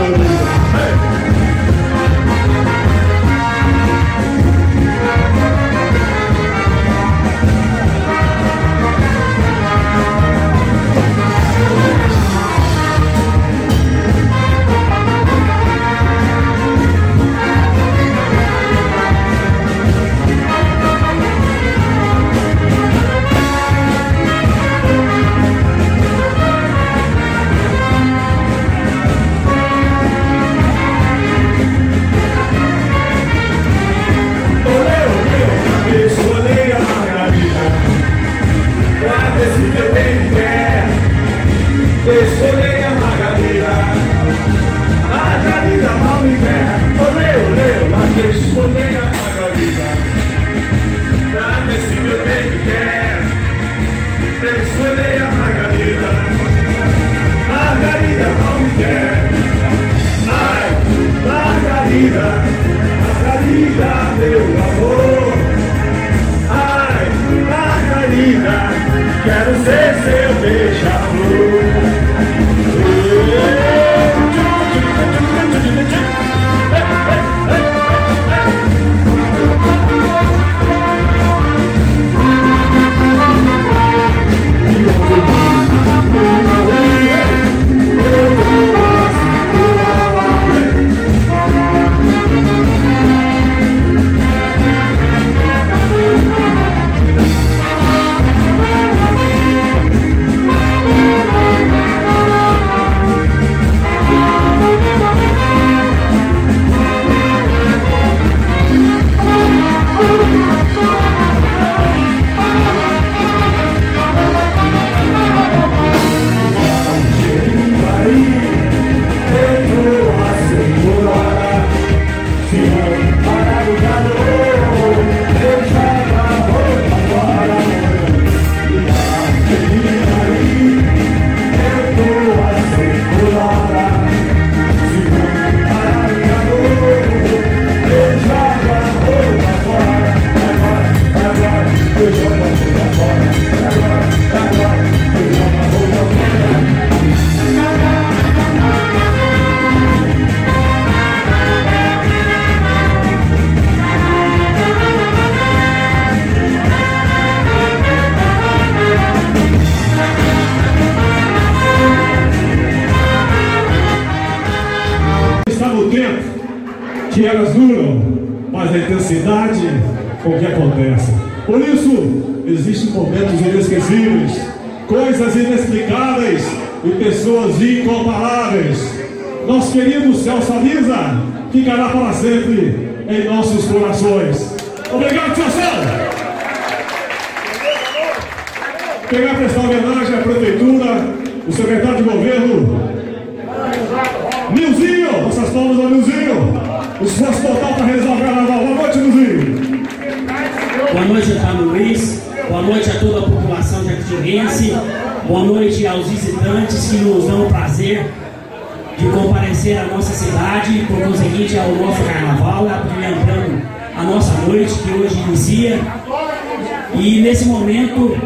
Quero ser seu beija-flor. Que elas duram, mas a intensidade com que acontece. Por isso, existem momentos inesquecíveis, coisas inexplicáveis e pessoas incomparáveis. Nosso querido Celso Aliza ficará para sempre em nossos corações. Obrigado, Celso! Queria prestar homenagem à Prefeitura, o secretário de Governo, Nilzinho, nossas palmas ao Nilzinho. O esforço total para realizar o carnaval. Boa noite, Nilzinho. Boa noite, Otávio Luiz. Boa noite a toda a população jactirense. Boa noite aos visitantes que nos dão o prazer de comparecer à nossa cidade, por conseguinte ao nosso carnaval, abrilhantando a nossa noite que hoje inicia. E nesse momento,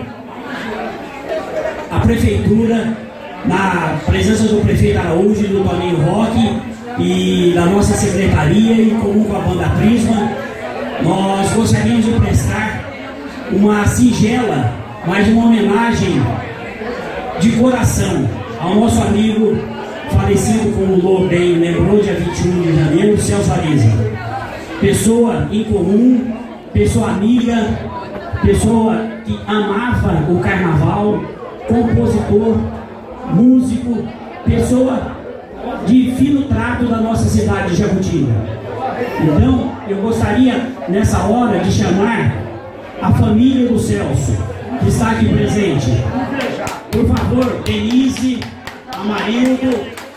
a Prefeitura, na presença do prefeito Araújo e do Toninho Roque, e da nossa secretaria, em comum com a banda Prisma, nós gostaríamos de prestar uma singela, mas uma homenagem de coração ao nosso amigo falecido, como o Lô bem lembrou, dia 21 de janeiro, Celso Aliza. Pessoa em comum, pessoa amiga, pessoa que amava o carnaval, compositor, músico, pessoa de fino trato da nossa cidade de Jacutinga. Então, eu gostaria nessa hora de chamar a família do Celso, que está aqui presente. Por favor, Denise, Amarildo,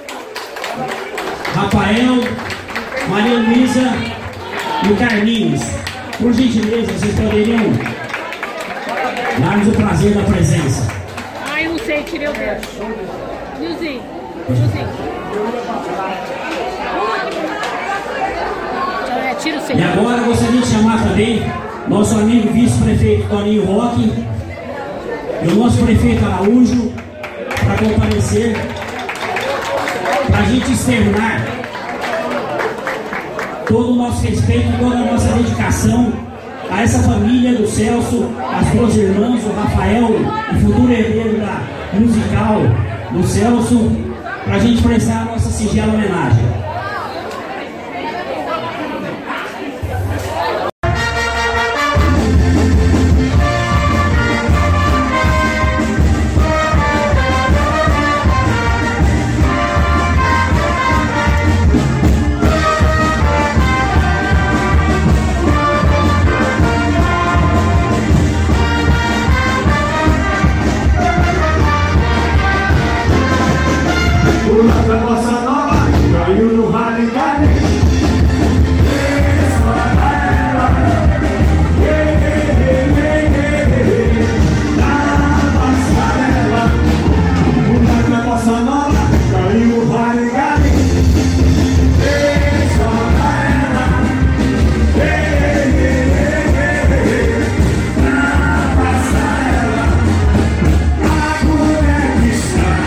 Rafael, Maria Luísa e o Carlinhos. Por gentileza, vocês poderiam dar-nos o prazer da presença. Ai, não sei, tirei o dedo. Nilzinho. E agora gostaria de chamar também nosso amigo vice-prefeito Toninho Roque e o nosso prefeito Araújo para comparecer para a gente externar todo o nosso respeito, toda a nossa dedicação a essa família do Celso, as duas irmãs, o Rafael, o futuro herdeiro da musical do Celso, para a gente prestar a nossa singela homenagem. Da bossa nova, caiu no rally gale. Na passarela, o da bossa nova, caiu no rally gale. Na passarela, a mulher que está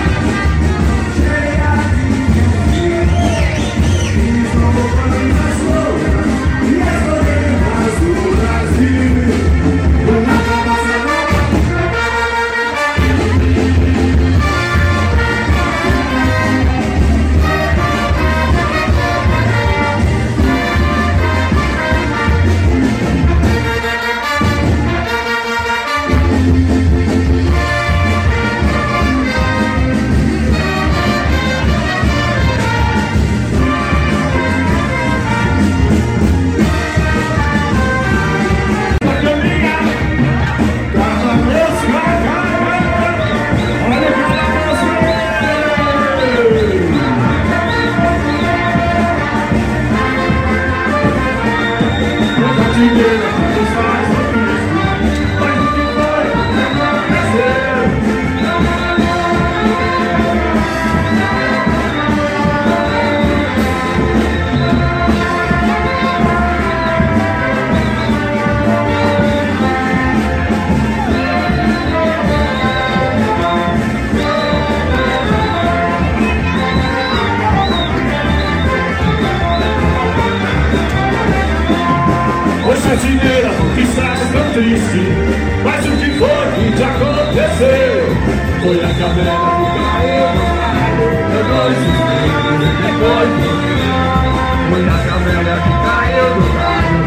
jardineira, que estás tão triste, mas o que foi que te aconteceu? Foi a caverna que caiu no galho, depois foi a caverna que caiu no galho,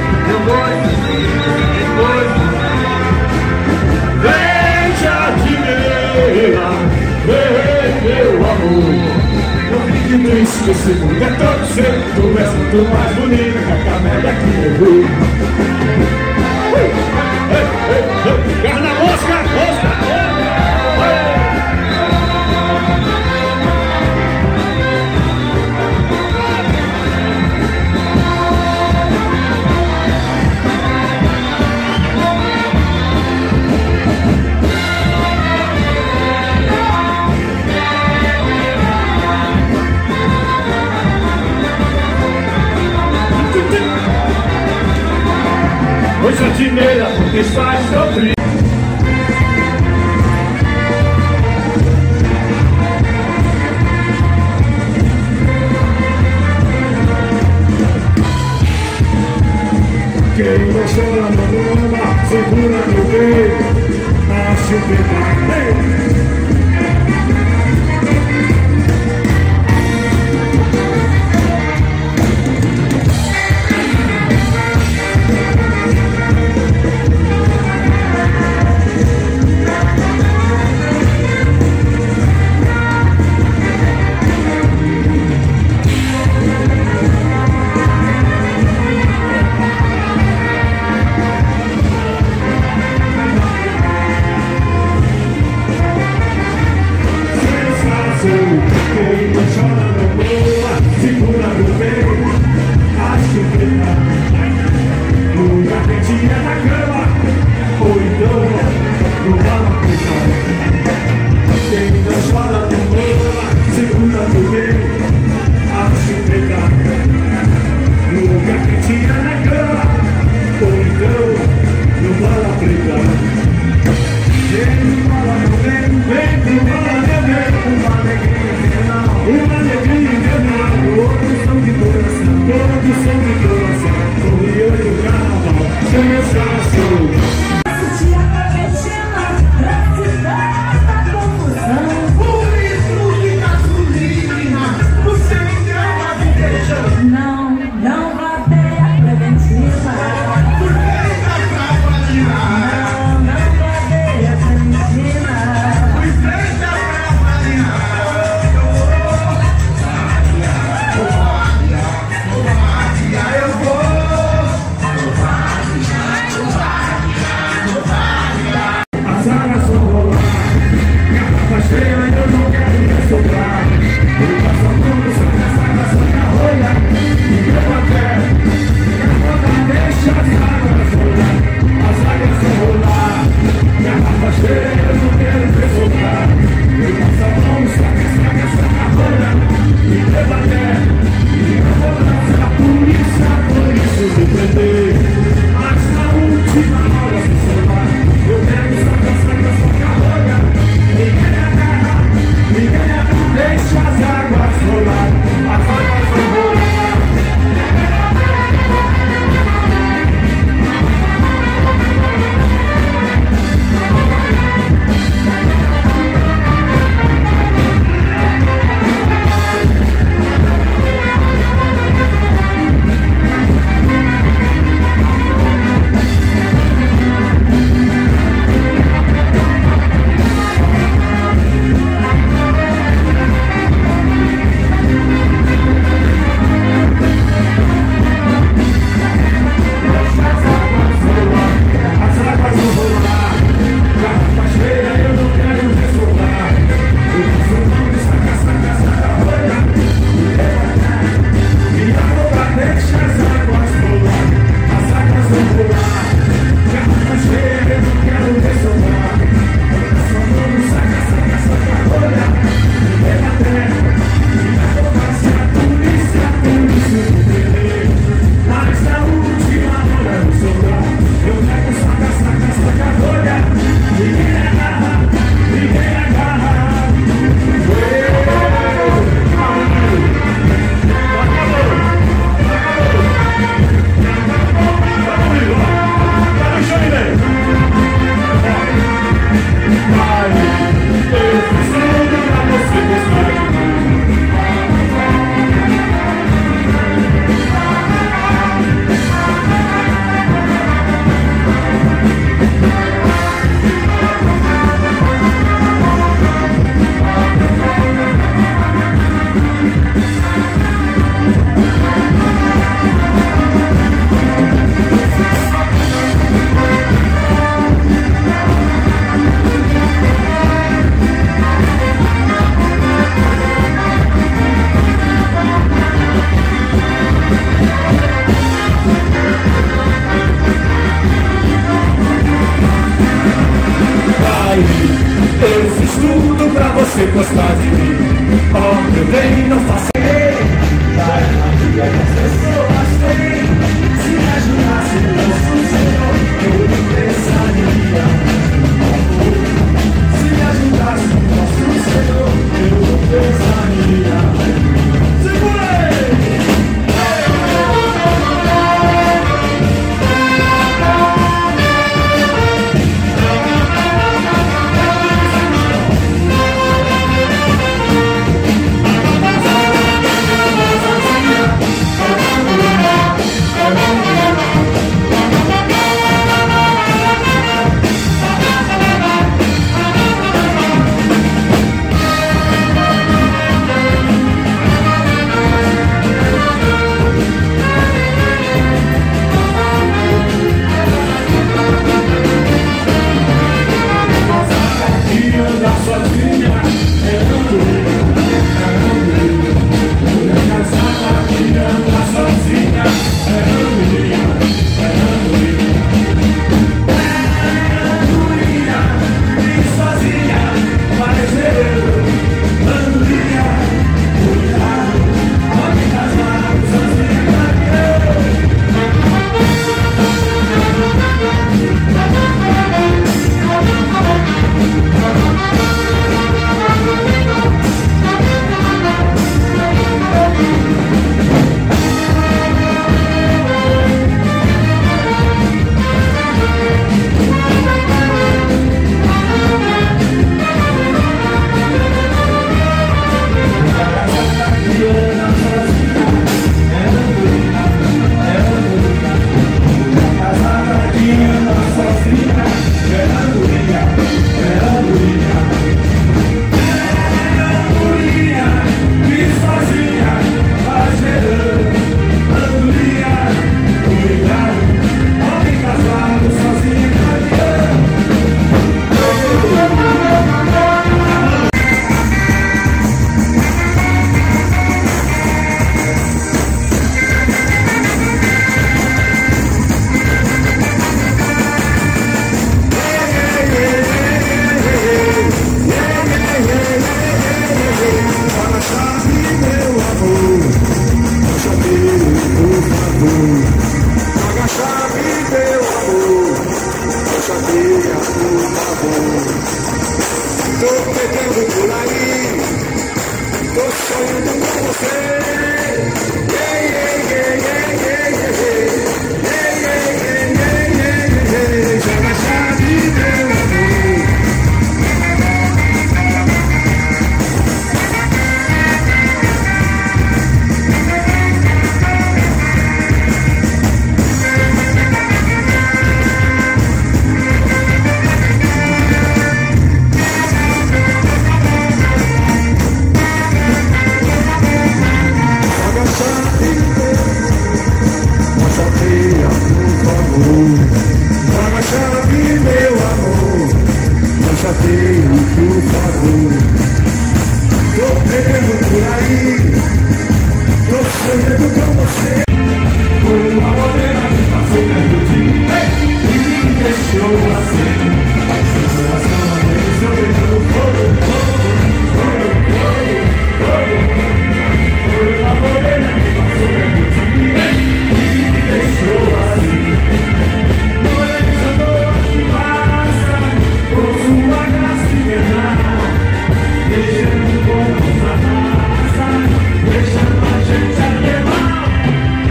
depois vem jardineira, vem meu amor. Não fique triste, esse mundo é todo seu, tu és muito mais bonita que a camélia que morreu. Garra na mosca, mosca! Oi, jardineira, porque estás tão triste? Quem vai chorando no ama, segura no peito, nasce o pedaço. você gostar de mim. Oh, meu bem, não faça da energia que as pessoas têm. Se me ajudasse nosso Senhor, eu não pensaria. Se me ajudasse nosso Senhor, eu não pensaria. Segura aí! Deixando a gente levar.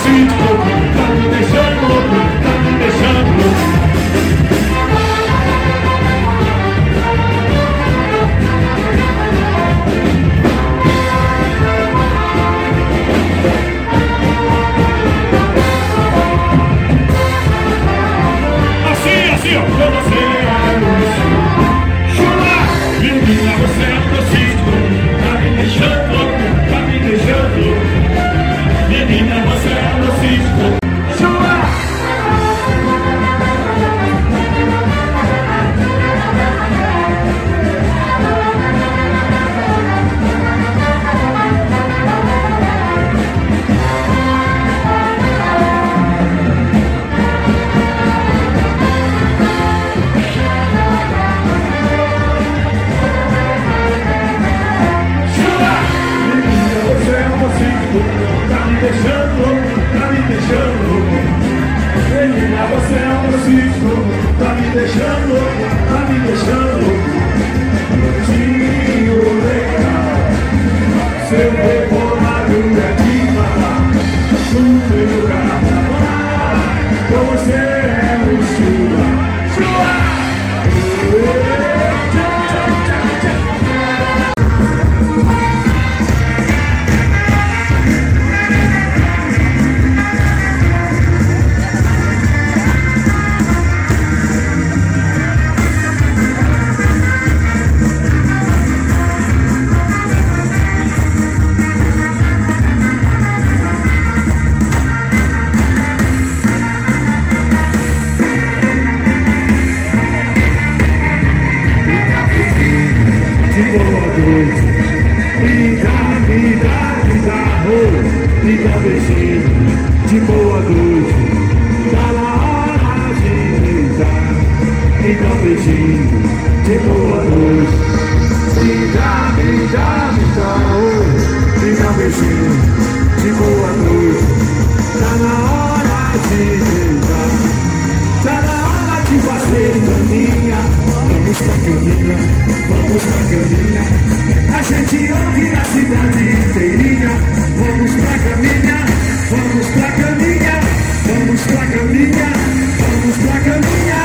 sinto louco, tá me deixando louco, tá me deixando louco. Assim, ó, pra você é isso. Chula, menina, você é um docinho, tá me deixando louco, tá me deixando louco. Menina, você é um docinho. Chula. Tá me deixando louco, tá me deixando louco. Menina, você é um docinho, tá me deixando louco, tá me deixando louco. Tio legal, seu rebolado é de falar. Super carnaval, você é um chula, chula. Me dá beijinho de boa noite, tá na hora de deitar. Me dá beijinho de boa noite. Me dá beijinho de boa noite, tá na hora de deitar. Tá na hora de fazer caminha. Vamos pra caminha, vamos pra caminha. A gente ouve a cidade inteirinha. Vamos pra caminha, vamos pra caminha. Vamos pra caminha, vamos pra caminha.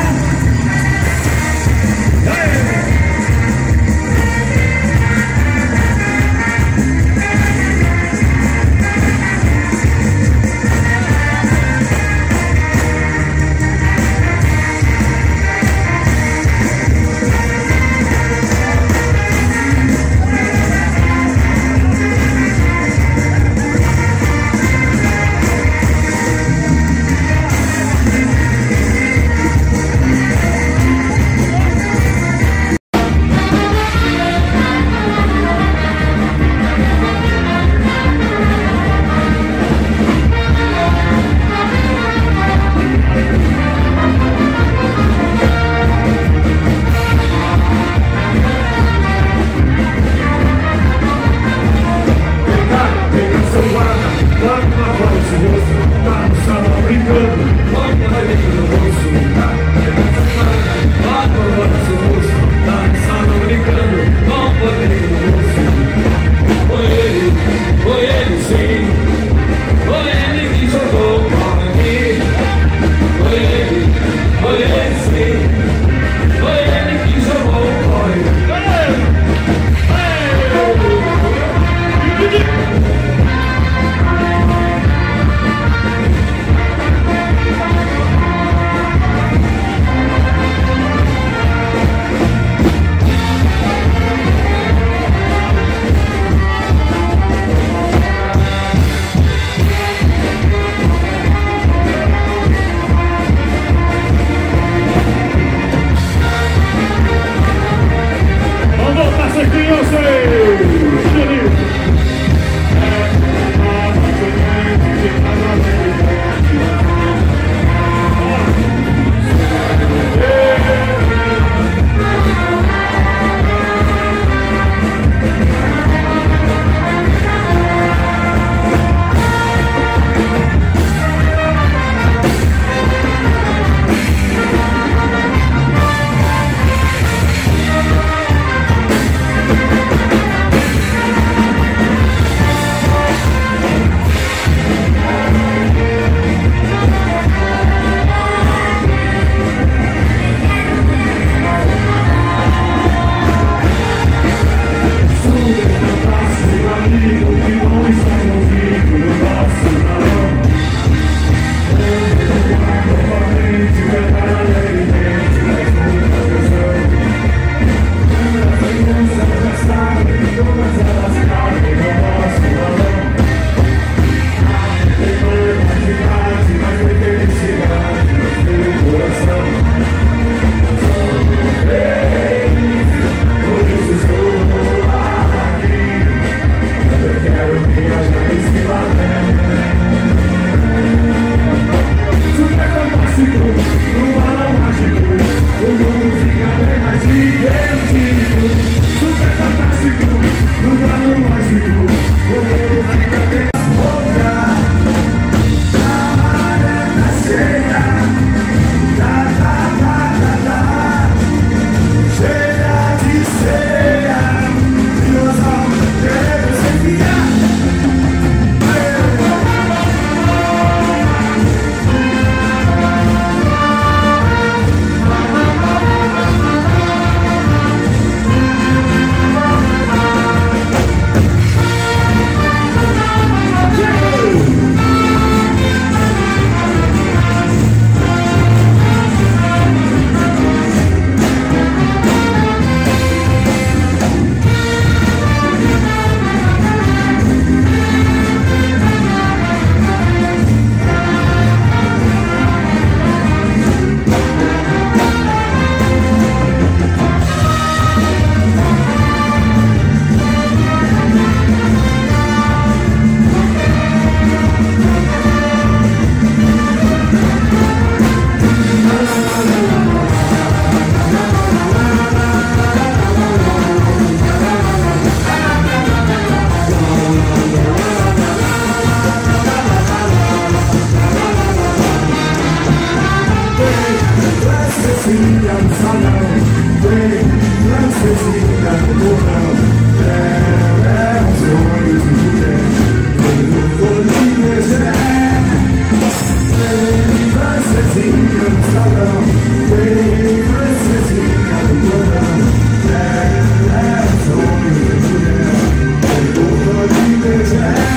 francesinha no salão, vem, francesinha no porão. É um sonho de mulher, eu vou te beijar. Vem, francesinha no salão, vem, francesinha no porão. É um sonho de mulher, eu vou te beijar.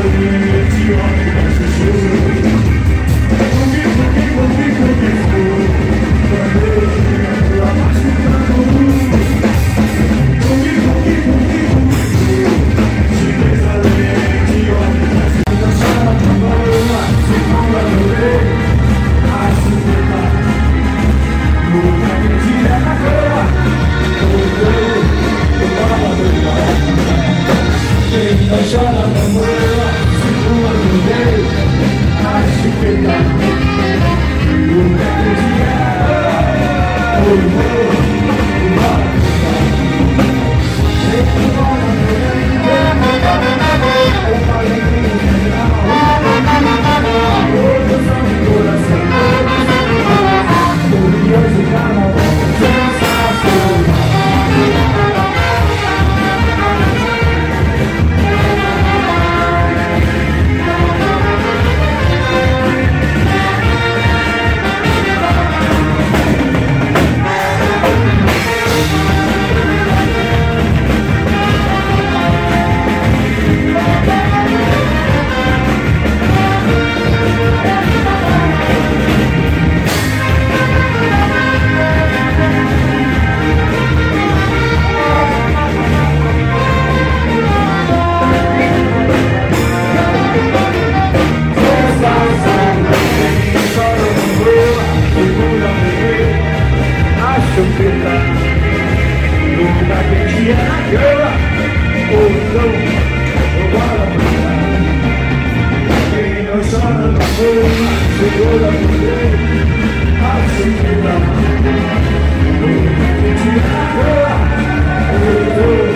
Oh,